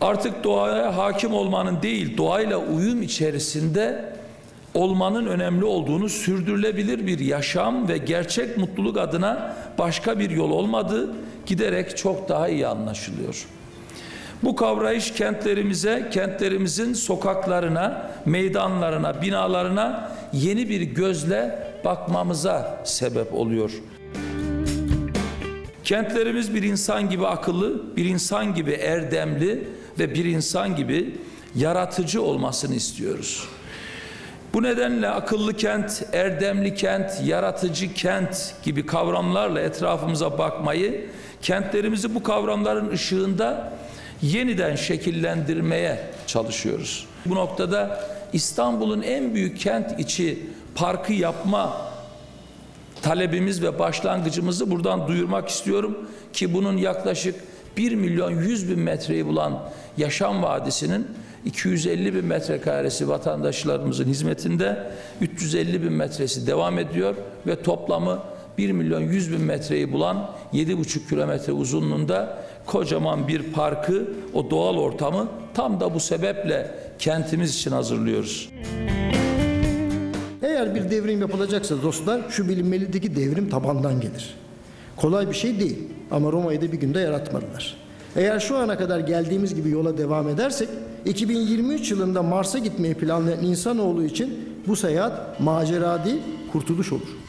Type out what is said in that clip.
Artık doğaya hakim olmanın değil, doğayla uyum içerisinde olmanın önemli olduğunu, sürdürülebilir bir yaşam ve gerçek mutluluk adına başka bir yol olmadığı giderek çok daha iyi anlaşılıyor. Bu kavrayış kentlerimize, kentlerimizin sokaklarına, meydanlarına, binalarına yeni bir gözle bakmamıza sebep oluyor. Kentlerimiz bir insan gibi akıllı, bir insan gibi erdemli ve bir insan gibi yaratıcı olmasını istiyoruz. Bu nedenle akıllı kent, erdemli kent, yaratıcı kent gibi kavramlarla etrafımıza bakmayı, kentlerimizi bu kavramların ışığında yeniden şekillendirmeye çalışıyoruz. Bu noktada İstanbul'un en büyük kent içi parkı yapma talebimiz ve başlangıcımızı buradan duyurmak istiyorum ki bunun yaklaşık 1.100.000 metreyi bulan Yaşam Vadisi'nin 250.000 metrekaresi vatandaşlarımızın hizmetinde, 350.000 metresi devam ediyor ve toplamı 1.100.000 metreyi bulan 7,5 kilometre uzunluğunda kocaman bir parkı, o doğal ortamı tam da bu sebeple kentimiz için hazırlıyoruz. Eğer bir devrim yapılacaksa dostlar, şu bilinmelidir ki devrim tabandan gelir. Kolay bir şey değil ama Roma'yı da bir günde yaratmadılar. Eğer şu ana kadar geldiğimiz gibi yola devam edersek, 2023 yılında Mars'a gitmeyi planlayan insanoğlu için bu seyahat macera değil, kurtuluş olur.